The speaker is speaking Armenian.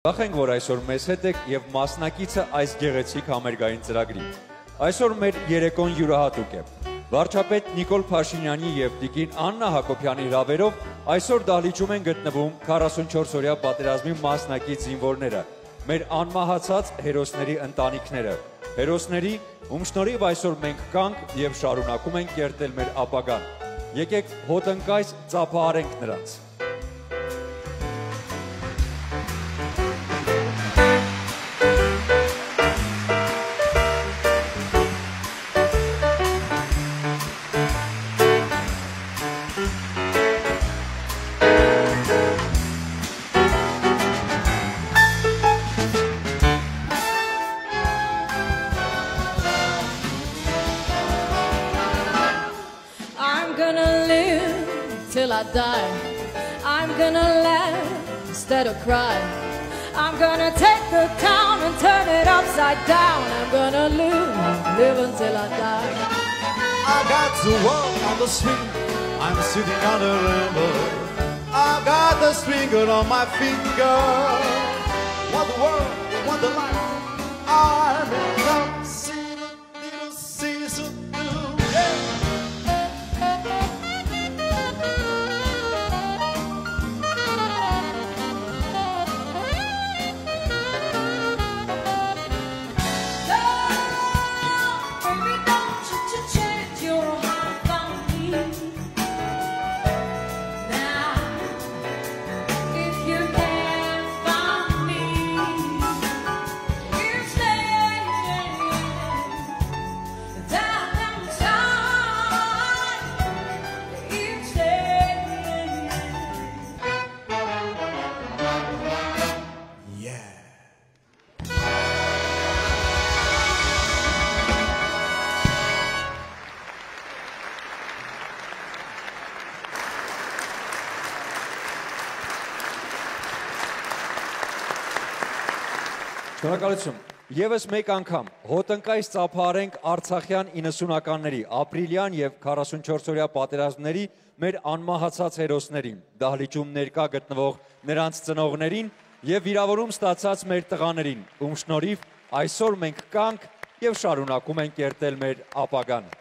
Ուրախ ենք, որ այսօր մեզ հետ եք և մասնակիցը այս գեղեցիկ համերգային ծրագրի։ Այսօր մեր երեկոն յուրահատուկ է։ Վարչապետ Նիկոլ Փաշինյանի և տիկին Աննա Հակոբյանի հրավերով այսօր դահլիճում են գտնվում 44-օրյա պատերազմի մասնակից զինվորները, մեր անմահացած հերոսների ընտանիքները, հերոսների, ում շնորհիվ այսօր մենք կանք և շարունակում ենք կերտել մեր ապագան։ Եկեք հոտնկայս ծափահարենք նրանց։ Till I die, I'm gonna laugh instead of cry. I'm gonna take the town and turn it upside down. I'm gonna live until I die. I got to walk on the street, I'm sitting on a river. I got the string on my finger. What the world, what the life, I'm in love. See the little season through, yeah. Շնորհակալություն։ Եվս մեկ անգամ հոտնկայս ծափահարենք Արցախյան 90-ականների, ապրիլյան և 44-օրյա պատերազմների մեր անմահացած հերոսներին, դահլիճում ներկա գտնվող նրանց ծնողներին և վիրավորում ստացած մեր տղաներին, ում շնորհիվ այսօր մենք կանք և շարունակում ենք կերտել մեր ապագան։